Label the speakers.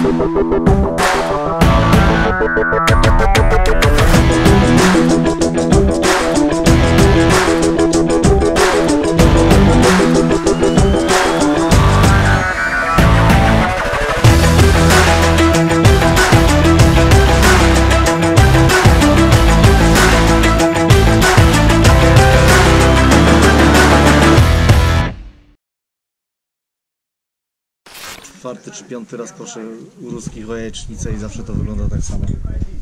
Speaker 1: Czwarty czy piąty raz proszę u ruskich o jajecznicę i zawsze to wygląda tak samo.